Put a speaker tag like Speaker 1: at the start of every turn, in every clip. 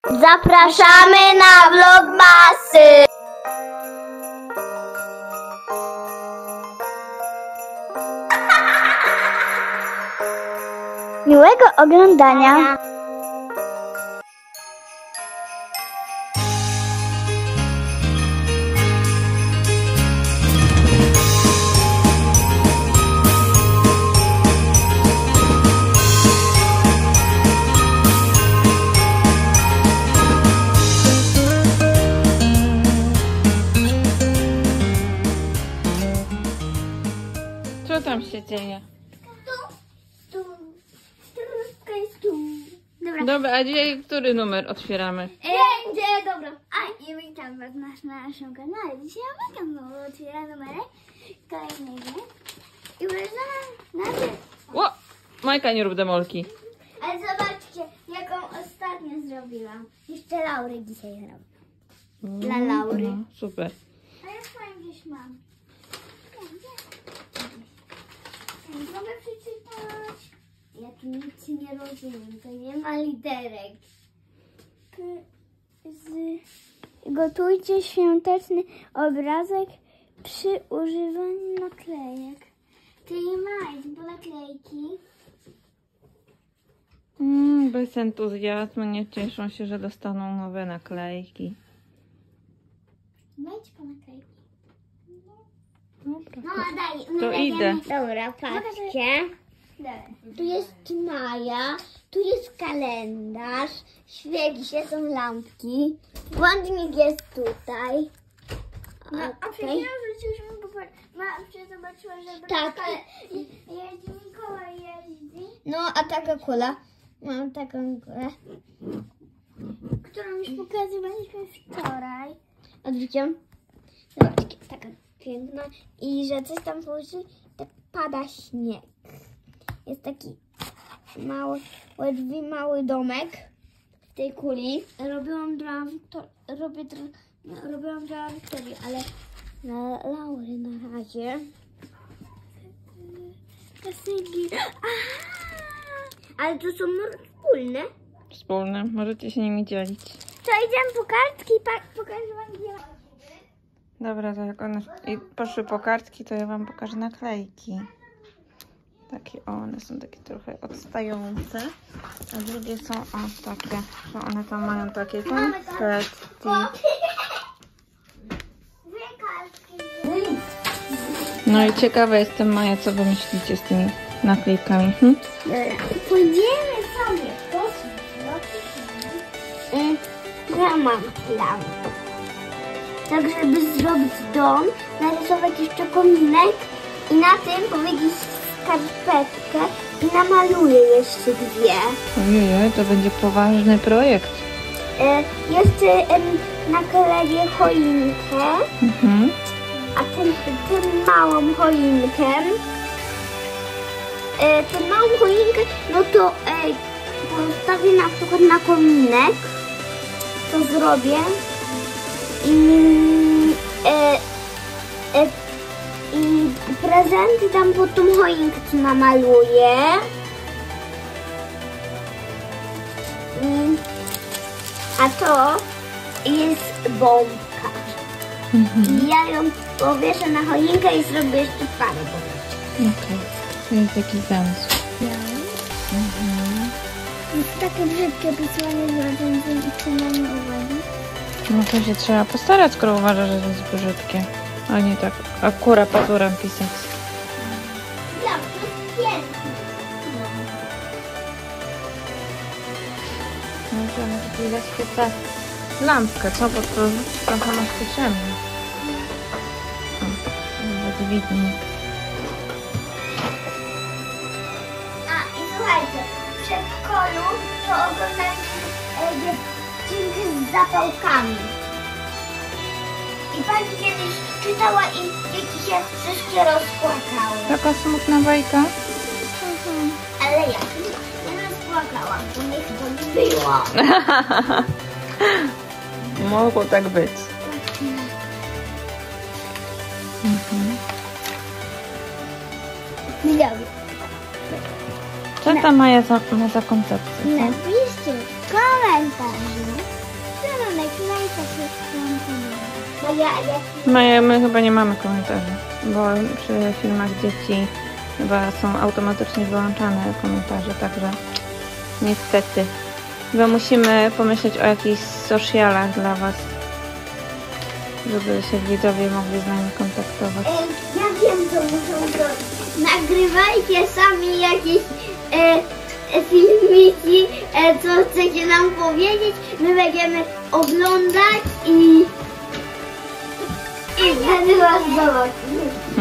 Speaker 1: Zapraszamy na vlogmasy! Miłego oglądania!
Speaker 2: Co tam się dzieje? Dobra, a dzisiaj który numer otwieramy?
Speaker 1: Dobra. A i witam was na naszym kanale. Dzisiaj ja znowu otwieram numery kolejnego. I uważam
Speaker 2: O! Majka, nie rób demolki.
Speaker 1: Ale zobaczcie, jaką ostatnio zrobiłam. Jeszcze Laury dzisiaj zrobię. Dla Laury.
Speaker 2: No, super.
Speaker 1: A ja swoim gdzieś mam. Mogę przeczytać. Ja tu nic nie rozumiem, to nie ma literek. Gotujcie świąteczny obrazek przy używaniu naklejek. Ty nie masz, bo naklejki.
Speaker 2: Bez entuzjazmu, nie cieszą się, że dostaną nowe naklejki.
Speaker 1: Wejdź po naklejki.
Speaker 2: Dobra.
Speaker 1: Mama, daj.
Speaker 2: To idę.
Speaker 1: Dobra, patrzcie. Tu jest Maja, tu jest kalendarz, świeci się, są lampki, błądnik jest tutaj.
Speaker 3: No, a przecież
Speaker 1: Okej.
Speaker 3: wróciłyśmy go Mama zobaczyła, że
Speaker 1: Tak.
Speaker 3: jeździ Mikołaj jeździ,
Speaker 1: No, a taka kula. Mam taką kulę.
Speaker 3: którą już pokazywaliśmy wczoraj.
Speaker 1: Odwróciłam. Zobaczcie, taka piękna. I że coś tam położy, tak pada śnieg. Jest taki mały, ledwie mały domek w tej kuli.
Speaker 3: Robiłam dla Wiktorii, ale
Speaker 1: Na Laury na razie.
Speaker 3: kasygi.
Speaker 1: Ale to są wspólne.
Speaker 2: Wspólne, możecie się nimi dzielić.
Speaker 3: To idziemy po kartki i pokażę wam gdzie.
Speaker 2: Dobra, to jak one poszły po kartki, to ja wam pokażę naklejki. Takie, one są takie trochę odstające, a drugie są takie, że one tam mają takie konfetti.
Speaker 3: Dwie kartki.
Speaker 2: No i ciekawa jestem, Maja, co wy myślicie z tymi naklejkami?
Speaker 1: Pójdziemy sobie po ja mam plan. Tak, żeby zrobić dom, narysować jeszcze kominek i na tym powiedzieć skarpetkę i namaluję jeszcze dwie.
Speaker 2: Ojej, to będzie poważny projekt.
Speaker 1: Jeszcze nakleję choinkę, a tę małą choinkę, no to postawię na przykład na kominek, to zrobię i prezenty tam pod tą choinkę co namaluję. A to jest bombka. I ja ją powieszę na choinkę i zrobię jeszcze parę bombeczek.
Speaker 2: Okej, to jest jakiś zamysł.
Speaker 1: Jest takie brzydkie pisanie zrobione i trzymanie uwagi.
Speaker 2: No to się trzeba postarać, skoro uważa, że to jest brzydkie. A nie tak akurat pazurem pisać.
Speaker 1: Ja, to jest piękne.
Speaker 2: Możemy tutaj zaświecać lampkę, co? Bo to trochę masz ciemno. O, dźwigni.
Speaker 1: A i słuchajcie, w przedszkolu to oglądaliśmy dziewczynkę z zapałkami. I pani kiedyś czytała i dzieci się wszystkie rozpłakały.
Speaker 2: Taka smutna bajka?
Speaker 1: Ale ja nie rozpłakałam, bo mnie chyba nie było.
Speaker 2: Mogło tak być.
Speaker 1: Widzowie,
Speaker 2: Co ta Maja ma za koncepcję?
Speaker 1: napiszcie w komentarzu,
Speaker 2: Maja, my chyba nie mamy komentarzy, bo przy filmach dzieci chyba są automatycznie wyłączane komentarze, także niestety. Chyba musimy pomyśleć o jakichś socialach dla Was, żeby się widzowie mogli z nami kontaktować.
Speaker 3: Ja wiem, co muszą zrobić. Nagrywajcie sami jakieś filmiki, co chcecie nam powiedzieć. My będziemy oglądać i wtedy was zobaczymy.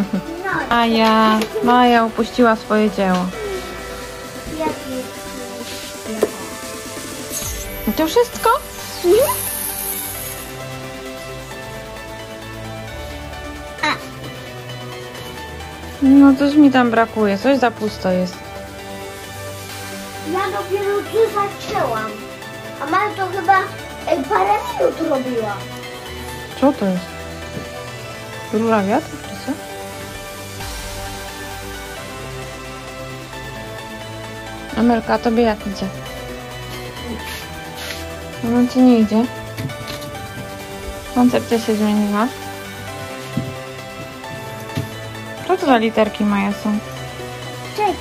Speaker 2: Maja upuściła swoje dzieło. I to wszystko? No coś mi tam brakuje, coś za pusto jest.
Speaker 3: Ja dopiero tu zaczęłam. A Maja to chyba parę minut robiła.
Speaker 2: Co to jest? Rura wiatru czy co? Amelka, a tobie jak idzie? No ci nie idzie. Koncepcja się zmieniła. Co to za literki Maja są?
Speaker 3: Czekaj.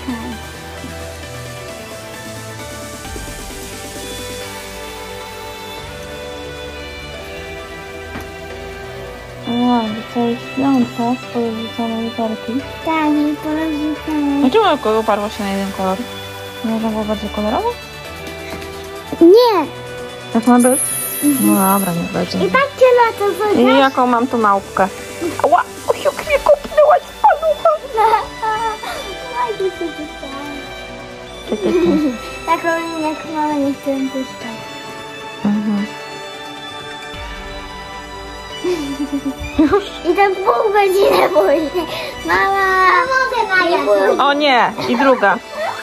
Speaker 2: Wow, cały świątek, porozrzucone literki.
Speaker 3: Tak, i porozrzucamy.
Speaker 2: No czemu oparło się na jeden kolor? Nie można było bardziej kolorowo?
Speaker 3: Nie.
Speaker 2: Jak ma być? No dobra, niech będzie.
Speaker 3: I patrzcie na to, co
Speaker 2: I jaką mam tu małpkę? Ała! Oj, jak mnie kopnęłaś w palucha!
Speaker 3: Ładnie się czytałem. Taką jak mama nie chcę puszczać.
Speaker 2: Mhm. Już?
Speaker 3: I tak pół godziny później. Mama! Pomogę Maja.
Speaker 2: O nie! I druga.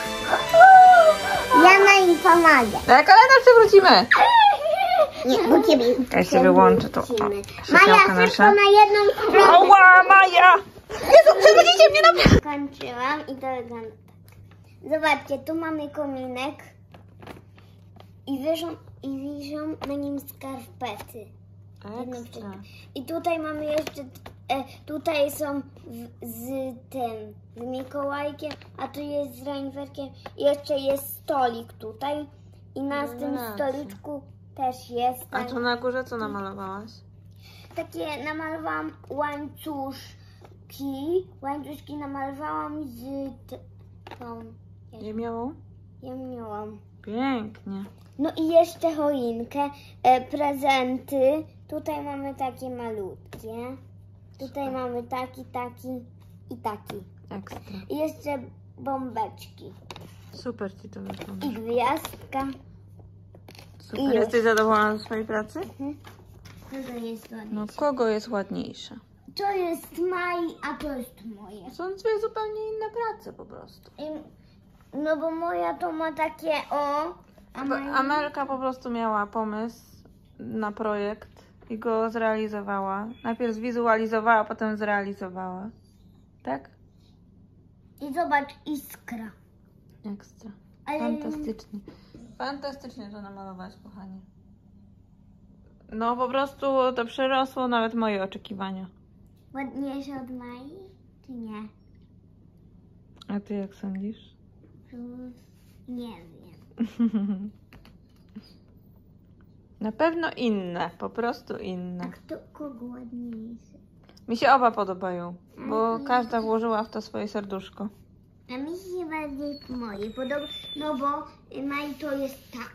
Speaker 3: Ja mi pomagę.
Speaker 2: Ale przywrócimy!
Speaker 3: Nie, bo ciebie.
Speaker 2: Ja się wyłączę to.
Speaker 3: Maja, szybko na jedną stronę.
Speaker 2: Ała, Maja! Jezu, przewrócicie mnie na...
Speaker 3: Skończyłam i to wygląda tak. Zobaczcie, tu mamy kominek i wiszą na nim skarpety. I tutaj mamy jeszcze, tutaj są z Mikołajkiem, a tu jest z Reinwerkiem i jeszcze jest stolik tutaj i na tym stoliczku też jest.
Speaker 2: A tu na górze co namalowałaś?
Speaker 3: Takie namalowałam łańcuszki namalowałam z tą
Speaker 2: Ziemiową?
Speaker 3: jemniałam.
Speaker 2: Pięknie.
Speaker 3: No i jeszcze choinkę, prezenty. Tutaj mamy takie malutkie. Tutaj mamy taki i taki.
Speaker 2: Ekstra.
Speaker 3: I jeszcze bombeczki.
Speaker 2: Super ci to wygląda.
Speaker 3: I gwiazdka.
Speaker 2: Super.
Speaker 3: już.
Speaker 2: Jesteś zadowolona ze swojej pracy?
Speaker 3: To jest ładnie.
Speaker 2: No kogo jest ładniejsza?
Speaker 3: To jest Mai, a to jest moje.
Speaker 2: Są dwie zupełnie inne prace po prostu.
Speaker 3: No bo moja to ma takie a Maja...
Speaker 2: Amelka po prostu miała pomysł na projekt i go zrealizowała. Najpierw zwizualizowała, potem zrealizowała. Tak?
Speaker 3: I zobacz, iskra.
Speaker 2: Ekstra.
Speaker 3: Ale...
Speaker 2: Fantastycznie. Fantastycznie to namalowałaś, kochanie. No po prostu to przerosło nawet moje oczekiwania.
Speaker 3: Ładniejsze od Mai, czy nie?
Speaker 2: A ty jak sądzisz?
Speaker 3: Nie wiem.
Speaker 2: Na pewno inne, po prostu inne.
Speaker 3: A kto, kogo ładniejsze?
Speaker 2: Mi się oba podobają, bo każda włożyła w to swoje serduszko.
Speaker 3: A mi się bardziej moje podoba, no bo Mai to jest tak.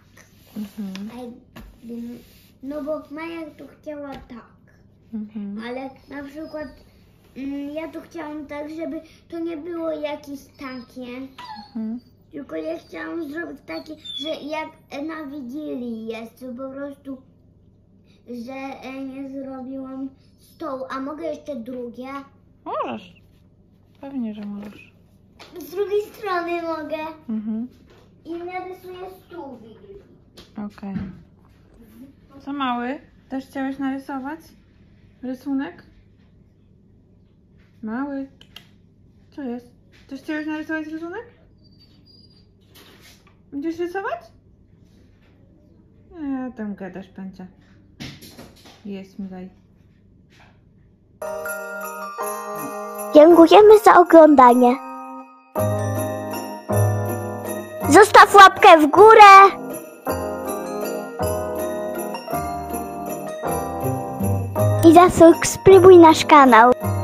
Speaker 3: No bo Maja to chciała tak. Ale na przykład ja to chciałam tak, żeby to nie było jakieś takie. Tylko ja chciałam zrobić takie, że jak na Wigilii jest, to po prostu, że nie zrobiłam stołu. A mogę jeszcze drugie?
Speaker 2: Możesz. Pewnie, że możesz.
Speaker 3: Z drugiej strony mogę. I narysuję stół Wigilii.
Speaker 2: Okej. Co mały? Też chciałeś narysować rysunek? Mały. Co jest? Też chciałeś narysować rysunek? Będziesz rysować? Nie, tam gadasz, pęcia. Jest mi daj.
Speaker 3: Dziękujemy za oglądanie. Zostaw łapkę w górę. I zasubskrybuj nasz kanał.